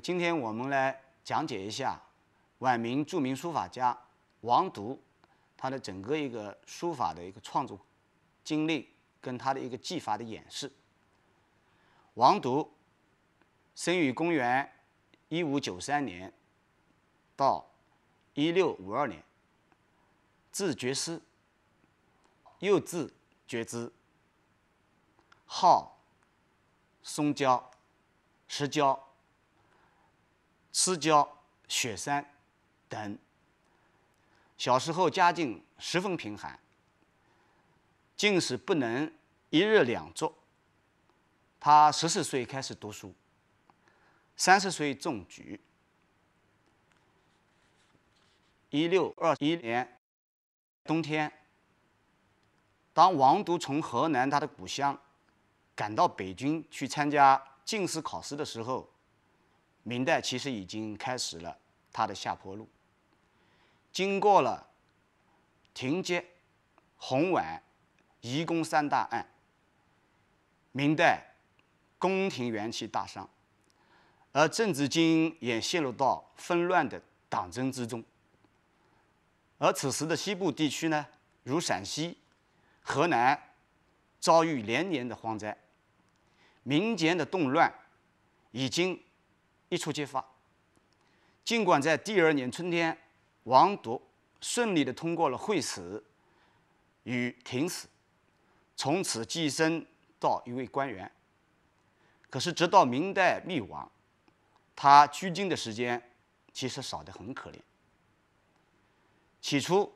今天我们来讲解一下晚明著名书法家王铎他的整个一个书法的一个创作经历跟他的一个技法的演示。王铎生于公元1593年到1652年，字觉师，又字觉之，号松郊、石郊、赤郊、雪山等。小时候家境十分贫寒，竟是不能一日两作。他14岁开始读书，30岁中举。1621年冬天，当王铎从河南他的故乡赶到北京去参加进士考试的时候，明代其实已经开始了他的下坡路。经过了廷阶、洪婉、移宫3大案，明代宫廷元气大伤，而政治经营也陷入到纷乱的党争之中。而此时的西部地区呢，如陕西、河南，遭遇连年的荒灾，民间的动乱已经一触即发。尽管在第2年春天，王铎顺利地通过了会试与廷试，从此晋升到一位官员。可是直到明代灭亡，他拘禁的时间其实少得很可怜。起初，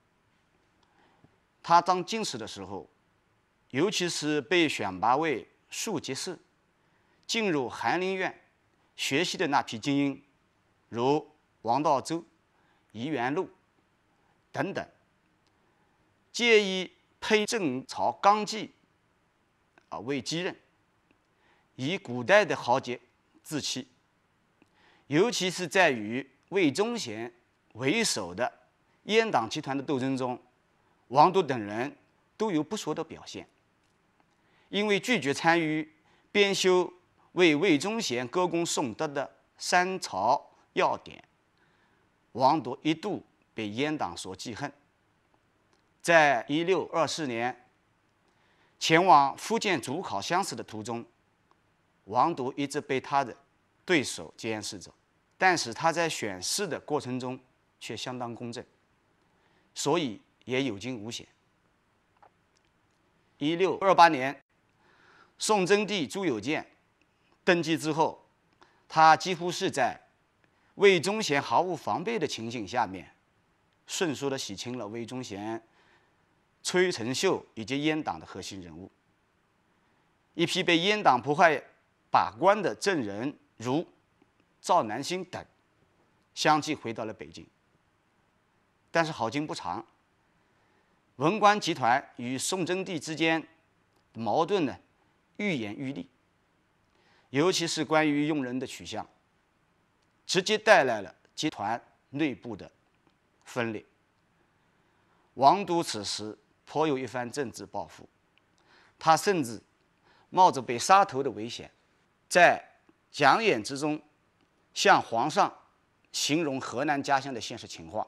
他当进士的时候，尤其是被选拔为庶吉士，进入翰林院学习的那批精英，如王道周、夷元禄等等，皆以配正朝纲纪为基任，以古代的豪杰自欺。尤其是在与魏忠贤为首的阉党集团的斗争中，王铎等人都有不俗的表现。因为拒绝参与编修为魏忠贤歌功颂德的三朝要典，王铎一度被阉党所记恨。在1624年前往福建主考乡试的途中，王铎一直被他的对手监视着，但是他在选试的过程中却相当公正，所以也有惊无险。1628年，宋真帝朱有鉴登基之后，他几乎是在魏忠贤毫无防备的情形下面，迅速地洗清了魏忠贤、崔成秀以及阉党的核心人物。一批被阉党迫害把关的证人，如赵南星等，相继回到了北京。但是好景不长，文官集团与宋真帝之间的矛盾呢，愈演愈烈，尤其是关于用人的取向，直接带来了集团内部的分裂。王铎此时颇有一番政治抱负，他甚至冒着被杀头的危险，在讲演之中向皇上形容河南家乡的现实情况，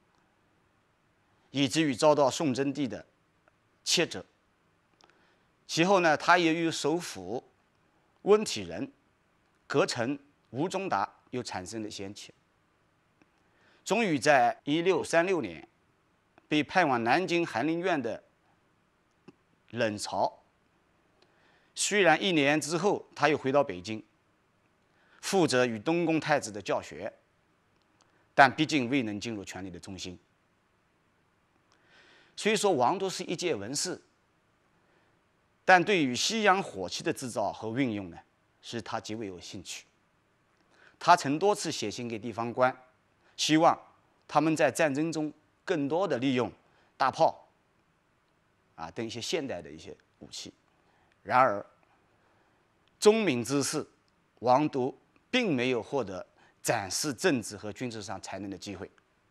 以至于遭到宋真帝的斥责。其后呢，他也与首辅温体仁、阁臣吴宗达又产生了嫌隙。终于在1636年，被派往南京翰林院的冷嘲，虽然1年之后他又回到北京，负责与东宫太子的教学，但毕竟未能进入权力的中心。所以说，王铎是一介文士，但对于西洋火器的制造和运用呢，是他极为有兴趣。他曾多次写信给地方官，希望他们在战争中更多的利用大炮等一些现代的一些武器。然而，忠敏之士王铎并没有获得展示政治和军事上才能的机会。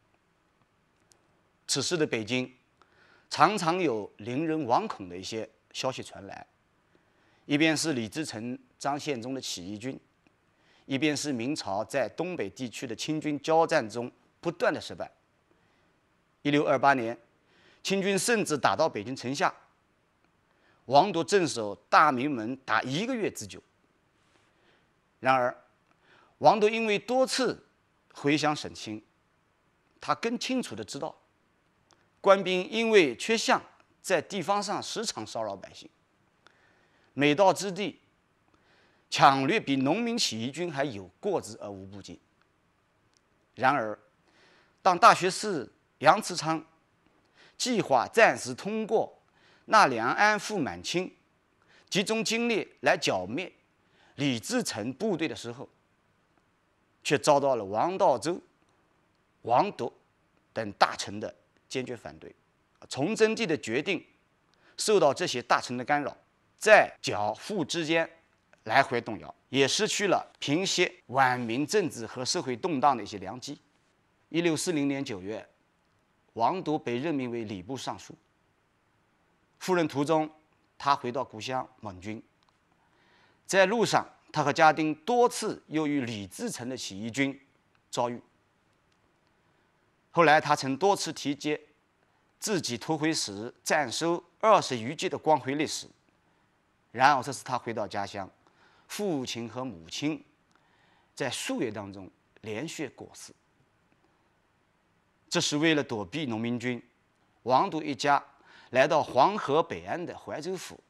此时的北京常常有令人惶恐的一些消息传来，一边是李自成、张献忠的起义军， 一边是明朝在东北地区的清军交战中不断的失败。1628年，清军甚至打到北京城下，王铎镇守大明门达1个月之久。然而，王铎因为多次回乡省亲，他更清楚地知道，官兵因为缺项，在地方上时常骚扰百姓，每到之地，抢掠比农民起义军还有过之而无不及。然而，当大学士杨嗣昌计划暂时通过纳良安赴满清，集中精力来剿灭李自成部队的时候，却遭到了王道周、王铎等大臣的坚决反对。崇祯帝的决定受到这些大臣的干扰，在剿抚之间来回动摇，也失去了平息晚明政治和社会动荡的一些良机。1640年9月，王铎被任命为礼部尚书。赴任途中，他回到故乡蒙军，在路上，他和家丁多次又与李自成的起义军遭遇。后来，他曾多次提及自己夺回时暂收20余骑的光辉历史。然而，这次他回到家乡，父亲和母亲在数月当中连续过世。这是为了躲避农民军，王铎一家来到黄河北岸的怀州府，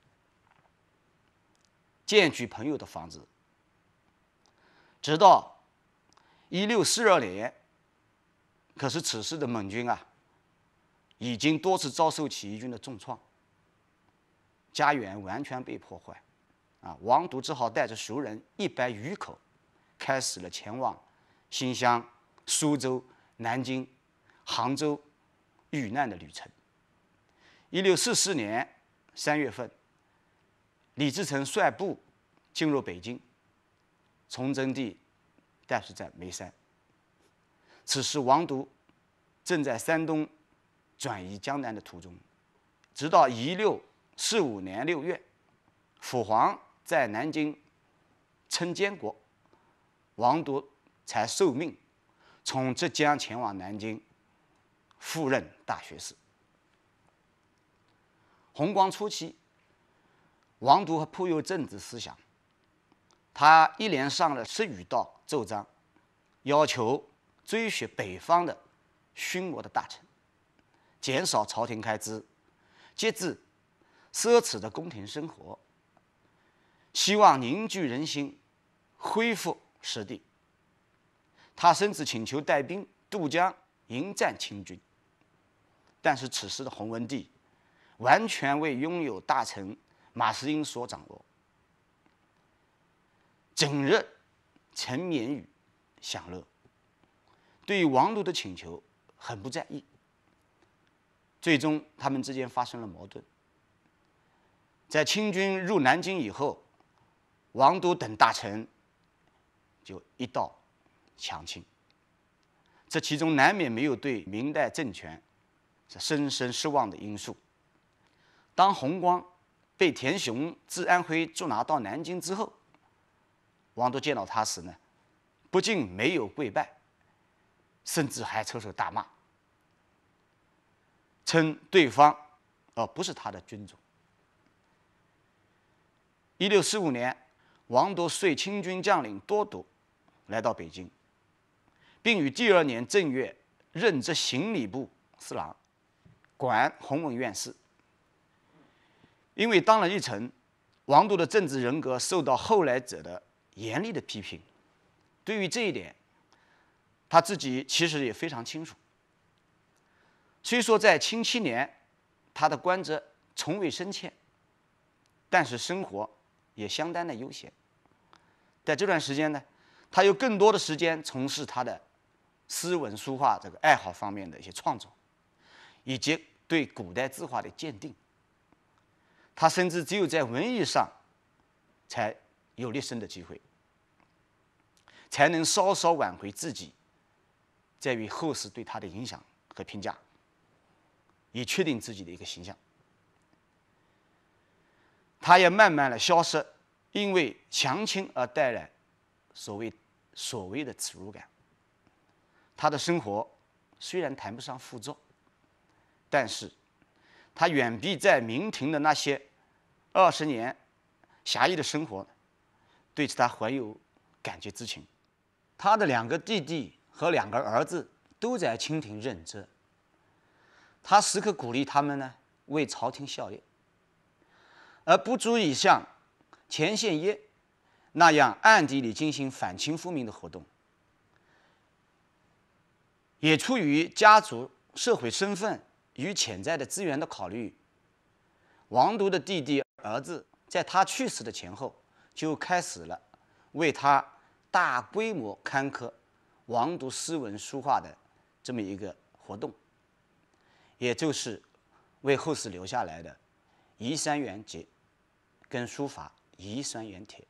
建居朋友的房子。直到1642年，可是此时的蒙军已经多次遭受起义军的重创，家园完全被破坏，王铎只好带着熟人100余口，开始了前往新乡、苏州、南京、杭州遇难的旅程。1644年3月份，李自成率部进入北京，崇祯帝诞生在眉山。此时，王铎正在山东转移江南的途中，直到1645年6月，父皇在南京称监国，王铎才受命从浙江前往南京赴任大学士。弘光初期，王铎颇有政治思想，他一连上了10余道奏章，要求追寻北方的勋国的大臣，减少朝廷开支，节制奢侈的宫廷生活，希望凝聚人心，恢复实地。他甚至请求带兵渡江迎战清军。但是此时的洪文帝完全为拥有大臣马士英所掌握，整日沉湎于享乐，对于王铎的请求很不在意。最终，他们之间发生了矛盾。在清军入南京以后，王铎等大臣就一道强清，这其中难免没有对明代政权深深失望的因素。当弘光被田雄自安徽捉拿到南京之后，王铎见到他时呢，不仅没有跪拜，甚至还抽手大骂，称对方不是他的军种。1645年，王铎率清军将领多铎来到北京，并于第2年正月任职行礼部侍郎，管弘文院事。因为当了一臣，王铎的政治人格受到后来者的严厉的批评。对于这一点，他自己其实也非常清楚。虽说在清7年，他的官职从未升迁，但是生活也相当的悠闲。在这段时间呢，他有更多的时间从事他的诗文书画这个爱好方面的一些创作，以及对古代字画的鉴定。他甚至只有在文艺上才有立身的机会，才能稍稍挽回自己在于后世对他的影响和评价，以确定自己的一个形象。他也慢慢的消失，因为降清而带来所谓所谓的耻辱感。他的生活虽然谈不上富足，但是他远比在明廷的那些20年侠义的生活对他怀有感激之情。他的2个弟弟和2个儿子都在清廷任职，他时刻鼓励他们呢为朝廷效力，而不足以像钱宪业那样暗地里进行反清复明的活动。也出于家族社会身份与潜在的资源的考虑，王铎的弟弟儿子在他去世的前后就开始了为他大规模刊刻王铎诗文书画的这么一个活动，也就是为后世留下来的《移山园集》跟书法《移山园帖》。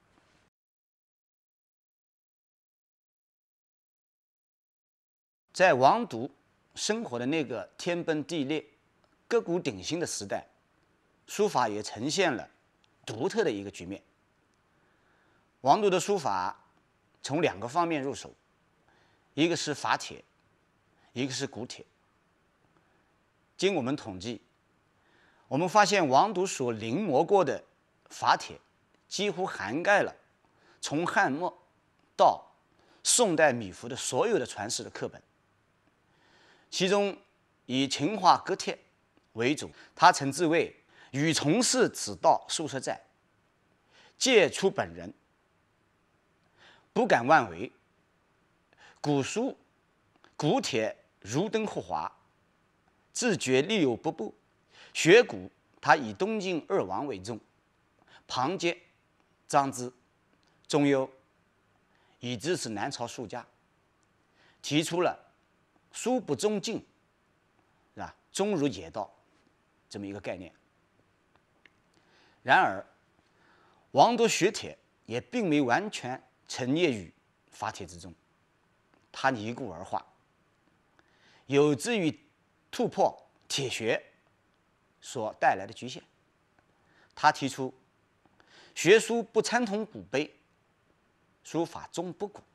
在王铎生活的那个天崩地裂、各股鼎新的时代，书法也呈现了独特的一个局面。王铎的书法从2个方面入手，一个是法帖，一个是古帖。经我们统计，我们发现王铎所临摹过的法帖几乎涵盖了从汉末到宋代米芾的所有的传世的课本。其中以秦化阁帖为主，他称之为与从事此道数十载，皆出本人，不敢妄为。古书古帖如灯护华，自觉力有不步。学古他以东晋2王为重，旁接张之、仲由，以支持南朝术家，提出了书不中进，是吧？中儒野道这么一个概念。然而，王铎学帖也并没完全沉溺于法帖之中，他拟固而化，有志于突破帖学所带来的局限。他提出学书不参同古碑，书法终不古，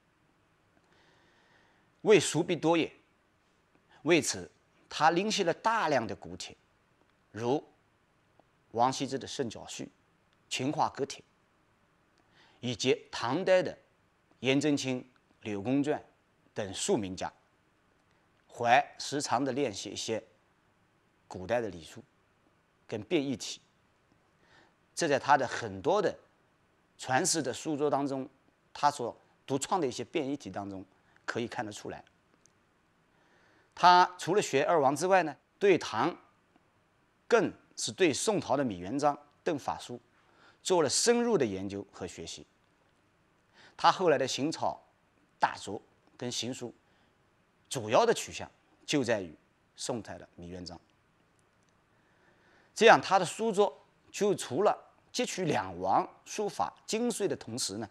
为孰必多也。为此，他临习了大量的古帖，如王羲之的《圣教序》、秦化阁帖，以及唐代的颜真卿、柳公传等数名家，还时常的练习一些古代的礼数跟变异体。这在他的很多的传世的书作当中，他所独创的一些变异体当中可以看得出来。他除了学2王之外呢，对唐更是对宋朝的米元璋等法书做了深入的研究和学习。他后来的行草大作跟行书主要的取向就在于宋代的米元璋。这样他的书作就除了汲取2王书法精髓的同时呢，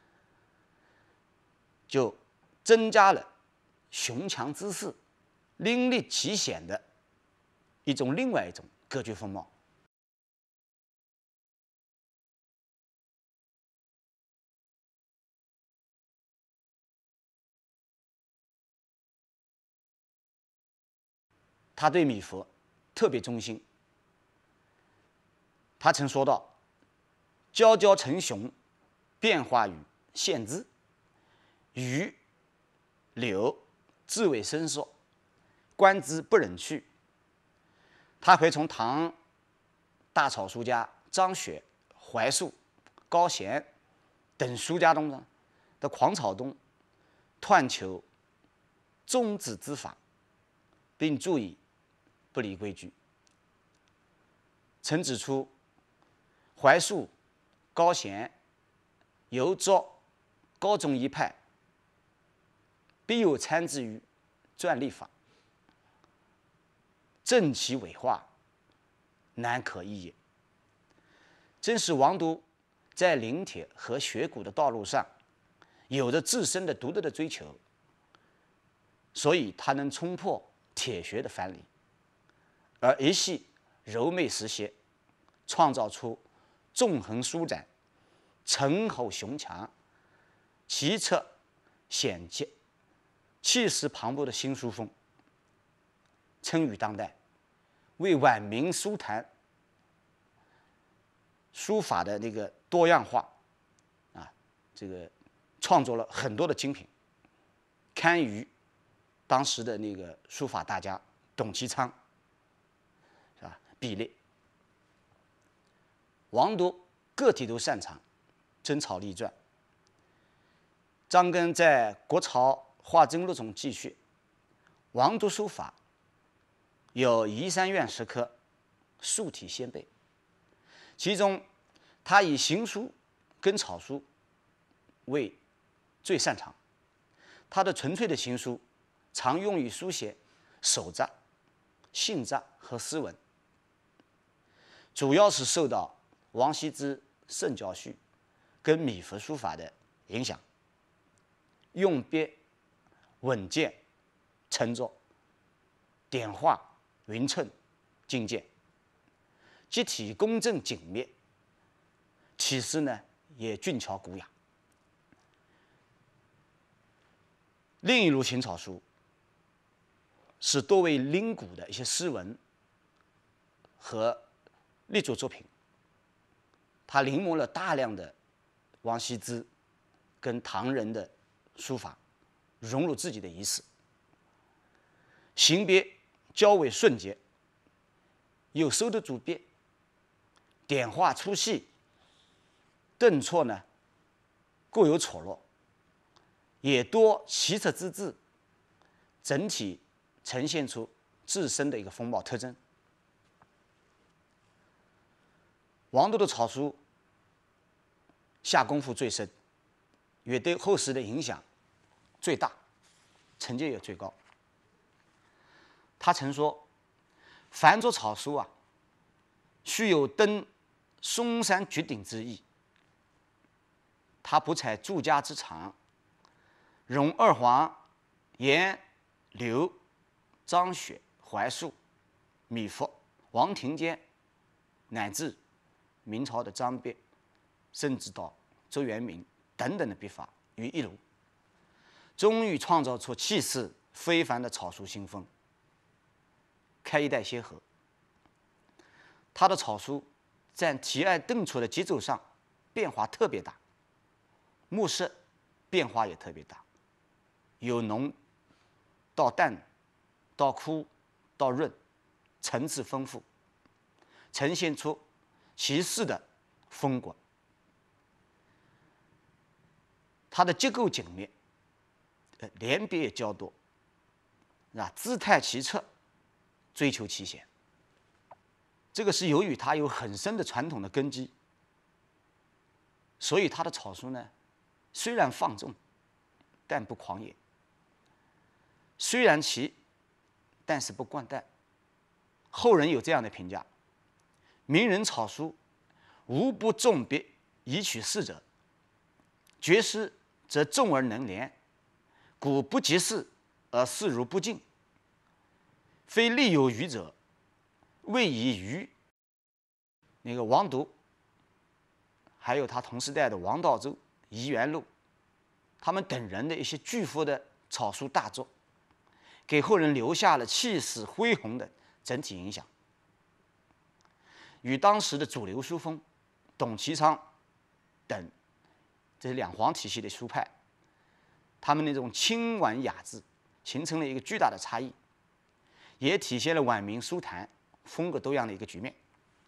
就增加了雄强之势、凌厉奇险的另外一种格局风貌。他对米芾特别忠心，他曾说道：“佼佼成雄，变化于献之；余柳自为伸缩，观之不忍去。”他会从唐大草书家张雪、怀素、高贤等书家中的狂草中探求宗旨之法，并注意不离规矩。曾指出，怀素、高贤由赵、高宗一派，必有参之于篆隶法，正其伪化，难可易也。正是王铎在临帖和学古的道路上有着自身的独特的追求，所以他能冲破帖学的藩篱，而一系柔媚实写，创造出纵横舒展、沉厚雄强、奇澈险洁、气势磅礴的新书风，称于当代，为晚明书坛书法的那个多样化这个创作了很多的精品，堪与当时的那个书法大家董其昌是吧比列。王铎个体都擅长，真草隶篆。张根在《国潮画真录》中记叙，王铎书法有移山院10科，素体先辈。其中，他以行书跟草书为最擅长。他的纯粹的行书常用于书写手札、信札和诗文，主要是受到王羲之圣教序跟米芾书法的影响，用笔稳健、沉着，点画匀称、精简，结体工整紧密，体式呢也俊俏古雅。另一路行草书是多为临古的一些诗文和立作作品，他临摹了大量的王羲之跟唐人的书法，融入自己的意思，行笔较为顺捷，又收得住笔，点画粗细，顿挫呢各有错落，也多奇特之至，整体呈现出自身的一个风貌特征。王铎的草书下功夫最深，也对后世的影响最大，成绩也最高。他曾说：“凡作草书啊，须有登嵩山绝顶之意。”他不采诸家之长，容二黄、颜、刘、张雪、怀素、米芾、王庭坚，乃至明朝的张弼，甚至到周元明等等的笔法于一炉，终于创造出气势非凡的草书新风，开一代先河。他的草书在提按顿挫的节奏上变化特别大，墨色变化也特别大，由浓到淡，到枯到润，层次丰富，呈现出其势的风格。它的结构紧密，连笔也较多，姿态奇特，追求奇险。这个是由于它有很深的传统的根基，所以它的草书呢，虽然放纵，但不狂野；虽然奇，但是不掼蛋。后人有这样的评价：名人草书，无不重笔以取士者，绝诗则重而能连，故不及事而事如不尽。非力有余者，谓以愚。那个王铎，还有他同时代的王道周、夷元禄，他们等人的一些巨幅的草书大作，给后人留下了气势恢宏的整体影响。与当时的主流书风董其昌等这两黄体系的书派，他们那种清婉雅致，形成了一个巨大的差异，也体现了晚明书坛风格多样的一个局面。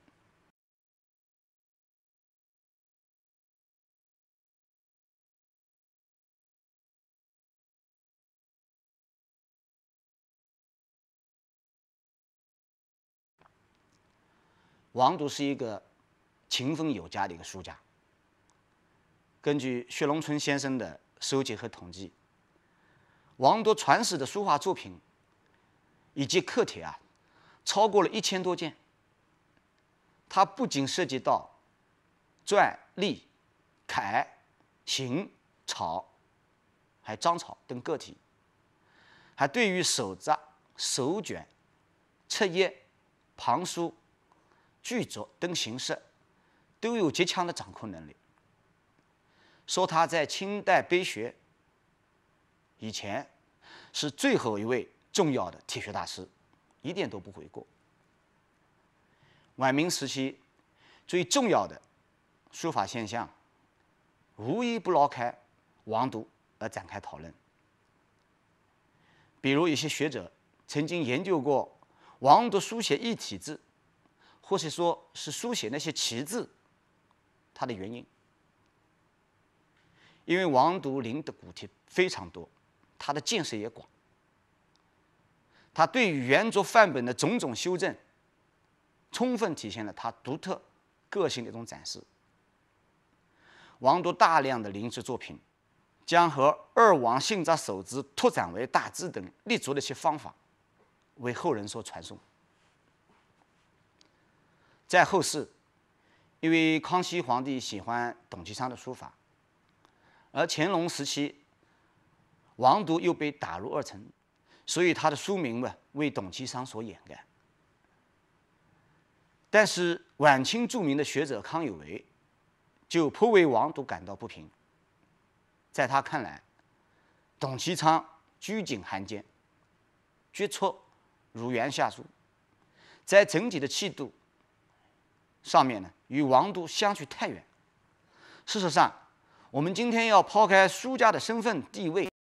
王铎是一个勤奋有加的一个书家。根据薛龙春先生的收集和统计，王铎传世的书画作品以及刻帖超过了1000多件。它不仅涉及到篆、隶、楷、行、草，还章草等个体，还对于手札、手卷、册页、旁书、句作等形式都有极强的掌控能力。说他在清代碑学以前是最后一位重要的体学大师，一点都不为过。晚明时期最重要的书法现象，无一不绕开王铎而展开讨论。比如一些学者曾经研究过王铎书写异体字，或是说是书写那些奇字，它的原因。因为王铎临的古题非常多，他的见识也广，他对于原作范本的种种修正，充分体现了他独特个性的一种展示。王铎大量的临制作品，将和二王信札手字拓展为大字等立足的一些方法，为后人所传颂。在后世，因为康熙皇帝喜欢董其昌的书法，而乾隆时期，王铎又被打入二层，所以他的书名为董其昌所掩盖。但是晚清著名的学者康有为就颇为王铎感到不平。在他看来，董其昌拘谨罕见，决策如圆下书，在整体的气度上面与王铎相去太远。事实上，我们今天要抛开书家的身份地位，